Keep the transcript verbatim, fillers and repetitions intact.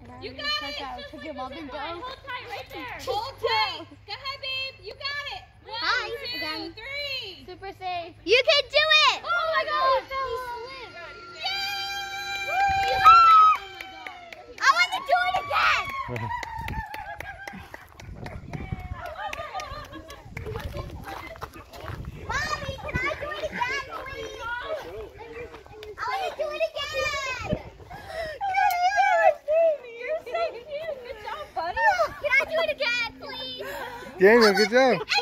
You got it. So Took your mom and dad. hold tight right there. Hold tight. Go ahead, babe. You got it. One, Hi. two, Again. three. Super safe. You can do it! Oh my God. I want to do it again! Mommy, can I do it again, please? I want to do it again! You're so cute. Good job, buddy. Can I do it again, please? Daniel, good job.